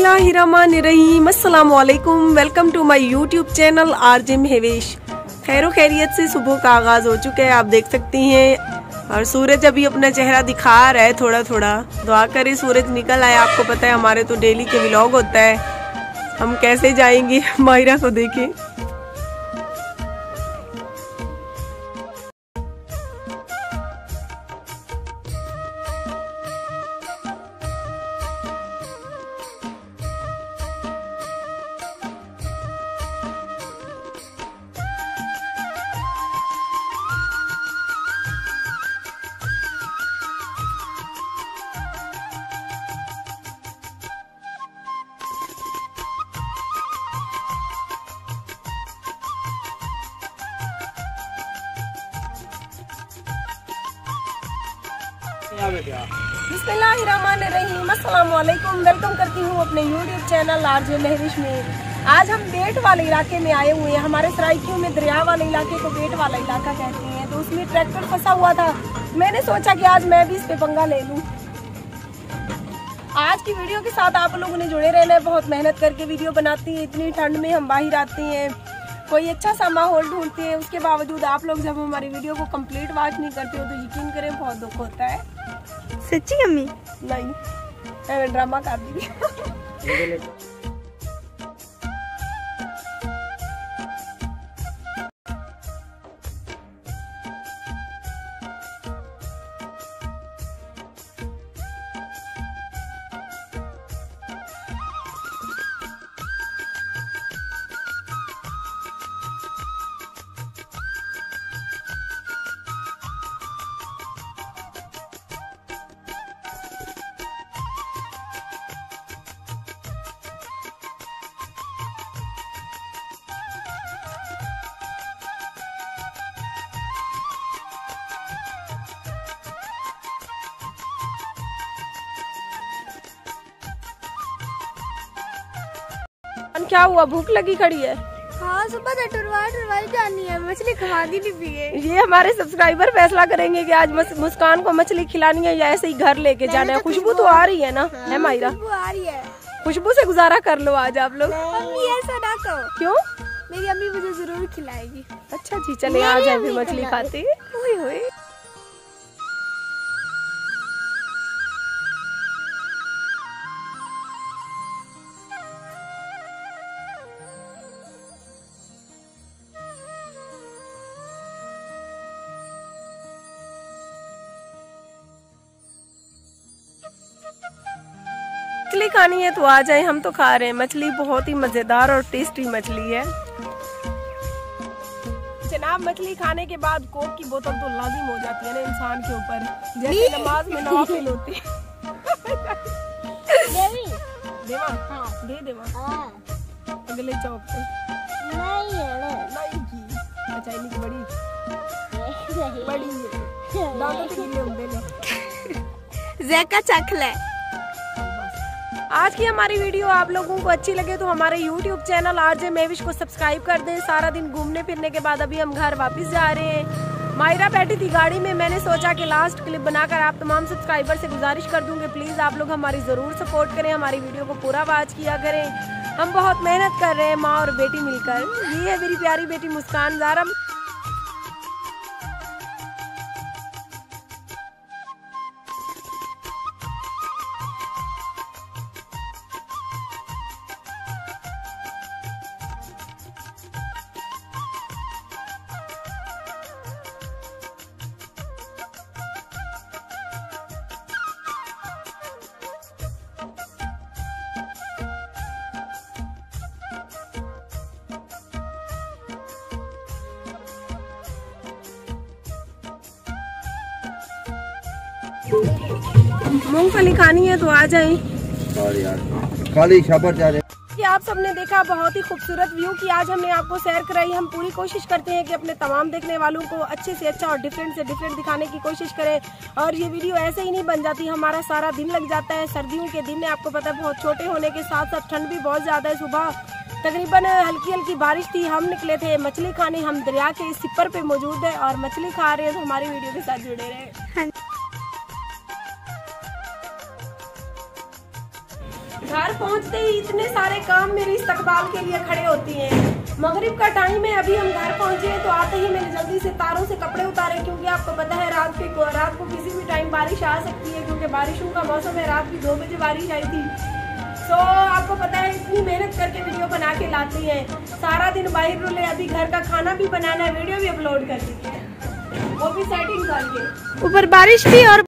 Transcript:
बिस्मिल्लाहिर्रहमानिर्रहीम, अस्सलामु अलैकुम। Welcome to my YouTube channel RJ Mahwesh. खैरो खैरियत से सुबह का आगाज हो चुका है, आप देख सकती हैं। और सूरज अभी अपना चेहरा दिखा रहा है थोड़ा थोड़ा। दुआ करें सूरज निकल आए। आपको पता है हमारे तो डेली के व्लॉग होता है। हम कैसे जाएंगे माहिरा को देखें। बिस्मिल्लाहिर्रहमानिर्रहीम, अस्सलामु अलैकुम। वेलकम करती हूँ अपने यूट्यूब चैनल आरजे महवेश में। आज हम बेट वाले इलाके में आए हुए हैं। हमारे सराइकियों में दरिया वाले इलाके को बेट वाला इलाका कहते हैं। तो उसमें ट्रैक्टर फंसा हुआ था। मैंने सोचा कि आज मैं भी इस पे पंगा ले लूँ। आज की वीडियो के साथ आप लोगों ने जुड़े रहना है। बहुत मेहनत करके वीडियो बनाती है। इतनी ठंड में हम बाहर आते हैं, कोई अच्छा सा माहौल ढूंढते हैं। उसके बावजूद आप लोग जब हमारी वीडियो को कंप्लीट वॉच नहीं करते हो तो यकीन करें बहुत दुख होता है। सच्ची अम्मी? नहीं, मैंने ड्रामा कर दिया। क्या हुआ, भूख लगी खड़ी है? हाँ, सुबह से टुरवाई जानी है, मछली खवा दी नहीं है। ये हमारे सब्सक्राइबर फैसला करेंगे कि आज मुस्कान को मछली खिलानी है या ऐसे ही घर लेके जाना है। खुशबू तो आ रही है ना? हाँ, है माहिरा? खुशबू आ रही है। खुशबू से गुजारा कर लो आज आप लोग। अम्मी ऐसा ना कहो। क्यों? मेरी अम्मी मुझे जरूर खिलाएगी। अच्छा जी, चले आ जाए फिर मछली खाते। मछली खानी है तो आ जाए, हम तो खा रहे हैं। मछली बहुत ही मजेदार और टेस्टी मछली है जनाब। मछली खाने के बाद कोक की बोतल तो लाजिम हो जाती है ना इंसान के ऊपर, जैसे नमाज में नवाफिल होती है। देवा? हाँ, दे देवा। हाँ। अगले चौक पे नहीं की। अच्छा, इनकी बड़ी है। दांतों से गिले होंगे ने। ज़ैका चख ले। आज की हमारी वीडियो आप लोगों को अच्छी लगे तो हमारे YouTube चैनल आरजे महवेश को सब्सक्राइब कर दें। सारा दिन घूमने फिरने के बाद अभी हम घर वापस जा रहे हैं। माहिरा बैठी थी गाड़ी में। मैंने सोचा कि लास्ट क्लिप बनाकर आप तमाम सब्सक्राइबर से गुजारिश कर दूंगी, प्लीज आप लोग हमारी जरूर सपोर्ट करें, हमारी वीडियो को पूरा वॉच किया करें। हम बहुत मेहनत कर रहे हैं माँ और बेटी मिलकर। ये है मेरी प्यारी बेटी मुस्कान ज़ारा। मूंगफली खानी है तो आ जाएं। खाली शाबाश जा रहे। आप सबने देखा बहुत ही खूबसूरत व्यू की आज हमने आपको सैर कराई। हम पूरी कोशिश करते हैं कि अपने तमाम देखने वालों को अच्छे से अच्छा और डिफरेंट से डिफरेंट दिखाने की कोशिश करें। और ये वीडियो ऐसे ही नहीं बन जाती, हमारा सारा दिन लग जाता है। सर्दियों के दिन है, आपको पता है, बहुत छोटे होने के साथ साथ ठंड भी बहुत ज्यादा है। सुबह तकरीबन हल्की हल्की बारिश थी। हम निकले थे मछली खाने। हम दरिया के इस सिपर पे मौजूद है और मछली खा रहे हैं, तो हमारी वीडियो के साथ जुड़े रहे। घर पहुंचते ही इतने सारे काम मेरे इस्तकबाल के लिए खड़े होती हैं। मगरिब का टाइम है, अभी हम घर पहुंचे हैं तो आते ही मैंने जल्दी से तारों से कपड़े उतारे, क्योंकि आपको पता है रात को किसी भी टाइम बारिश आ सकती है, क्योंकि बारिशों का मौसम है। रात भी 2 बजे बारिश आई थी। तो आपको पता है इतनी मेहनत करके वीडियो बना के लाती हैं, सारा दिन बाहर रुले, अभी घर का खाना भी बनाना है, वीडियो भी अपलोड कर दी है, वो भी सेटिंग करके। ऊपर बारिश भी और